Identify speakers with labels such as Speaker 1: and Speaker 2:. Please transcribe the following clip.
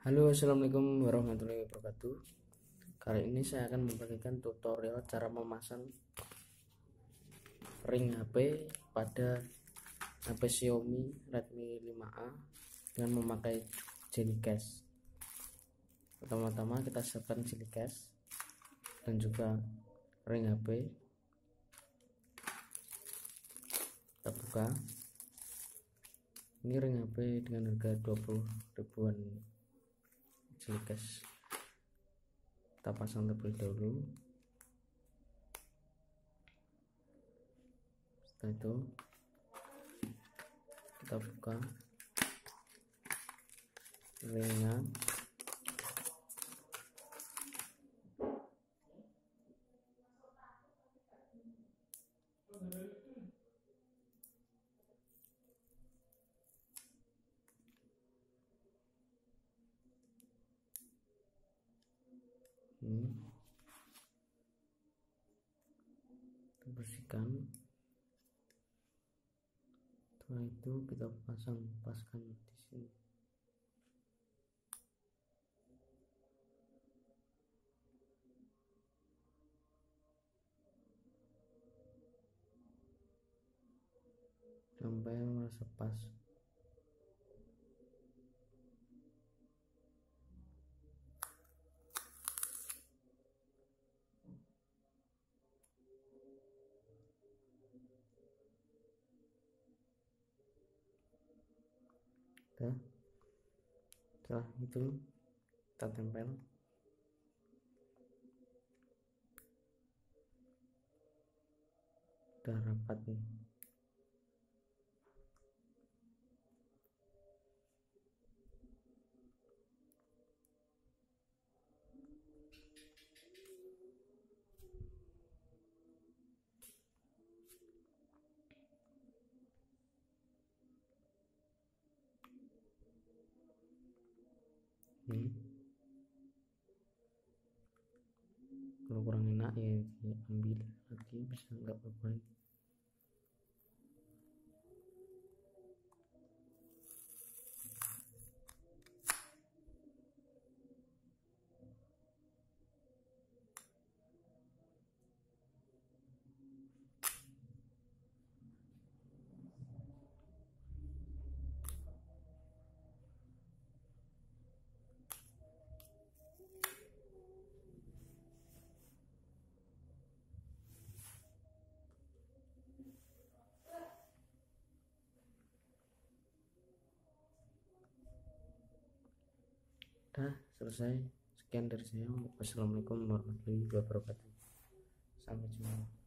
Speaker 1: Halo, assalamualaikum warahmatullahi wabarakatuh. Kali ini saya akan membagikan tutorial cara memasang ring HP pada HP Xiaomi Redmi 5A dengan memakai jelly case. Pertama-tama kita siapkan jelly case dan juga ring HP. Kita buka. Ini ring HP dengan harga 20 ribuan. Jelly case kita pasang terlebih dahulu. Setelah itu kita buka ringnya. Kita bersihkan. Setelah itu kita paskan di sini. Sampai merasa pas. Setelah itu kita tempel. Udah rapat nih. Kalau kurang enak ya ambil lagi, bisa nggak apa-apa. Dah selesai. Sekian dari saya. Wassalamualaikum warahmatullahi wabarakatuh. Sampai jumpa.